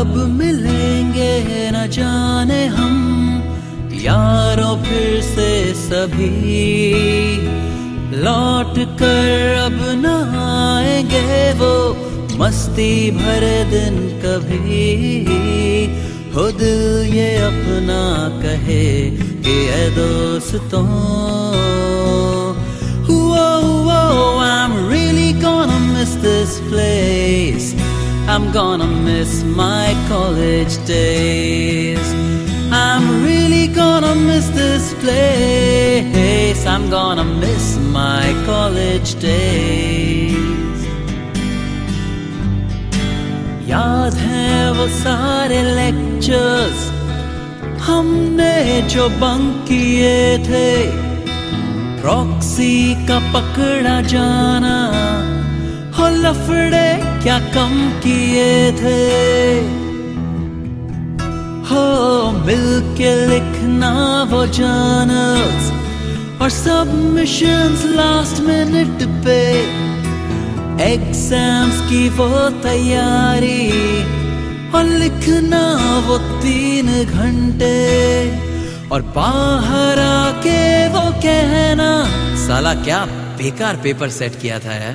कब मिलेंगे न जाने हम यारों फिर से सभी, लौट कर अब न आएंगे वो मस्ती भरे दिन कभी। हो दिल ये अपना कहे कि ऐ दोस्तों, I'm really gonna miss this place. I'm gonna miss my college days. I'm really gonna miss this place. I'm gonna miss my college days. याद है वो सारे lectures हमने जो बंक किए थे, प्रॉक्सी का पकड़ा जाना, हो लफड़े क्या कम किए थे। हो मिलके लिखना वो जर्नल्स और सबमिशंस लास्ट मिनट पे, एग्जाम्स की वो तैयारी और लिखना वो 3 घंटे, और बाहर आके वो कहना साला क्या बेकार पेपर सेट किया था यार।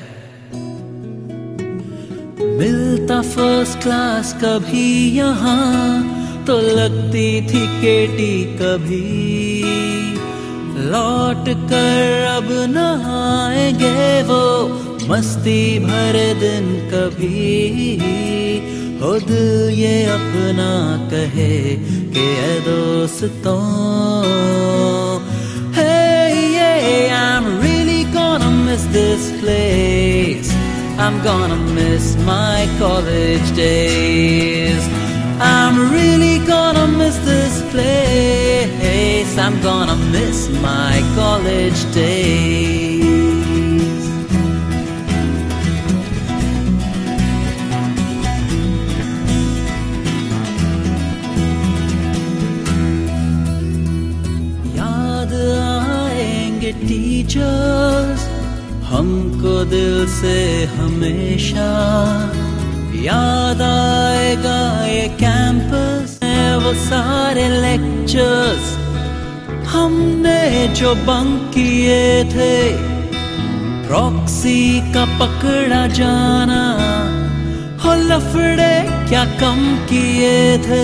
मिलता फर्स्ट क्लास कभी यहाँ तो लगती थी केटी कभी, लौट कर अब न आएंगे वो मस्ती भरे दिन कभी। हो दिल ये अपना कहे कि ऐ दोस्तों, hey yeah, I'm really gonna miss this place. I'm gonna miss my college days. I'm really gonna miss this place. I'm gonna miss my college days. Teachers हमको दिल से हमेशा, याद आएगा ये कैंपस है वो सारे लेक्चर्स हमने जो बंक किए थे, प्रॉक्सी का पकड़ा जाना, हो लफड़े क्या कम किए थे।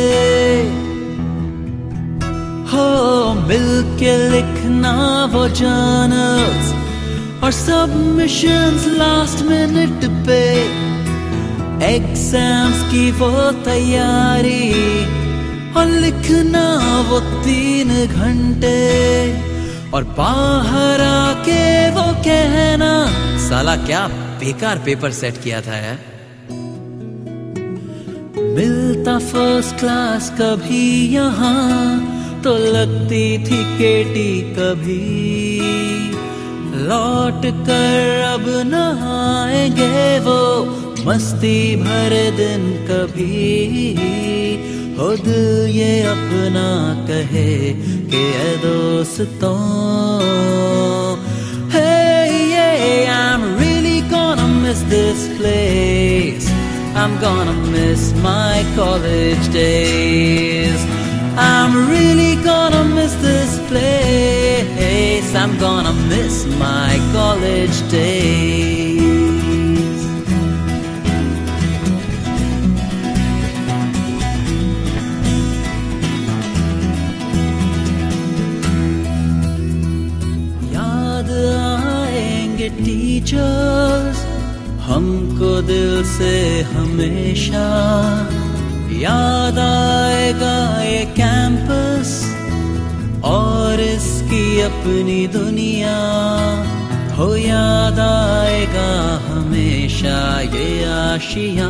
हो मिलके लिखना वो जर्नल्स और सबमिशंस लास्ट मिनट पे, एग्जाम्स की वो तैयारी और लिखना वो 3 घंटे, और बाहर आके वो कहना साला क्या बेकार पेपर सेट किया था यार। मिलता फर्स्ट क्लास कभी यहाँ तो लगती थी केटी कभी, लौट कर अब न आएंगे वो मस्ती भरे दिन कभी। हो दिल ये अपना कहे कि ऐ दोस्तों, hey yeah, I'm really gonna miss this place. I'm gonna miss my college days. I'm really gonna miss this place. I'm gonna miss my college days. याद आएंगे टीचर्स हमको दिल से हमेशा, याद आएगा ये कैंपस और इसकी अपनी दुनिया, हो याद आएगा हमेशा ये आशियाँ।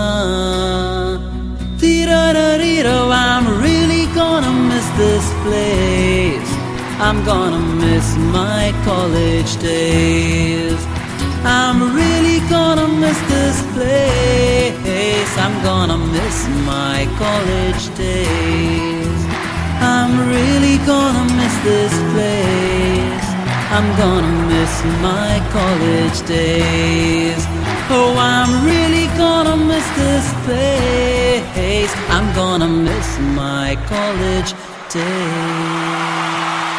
I'm really gonna miss this place. I'm gonna miss my college days. I'm really gonna miss this place. I'm gonna miss my college days. I'm really gonna miss this place. I'm gonna miss my college days. Oh, I'm really gonna miss this place. gonna miss my college days.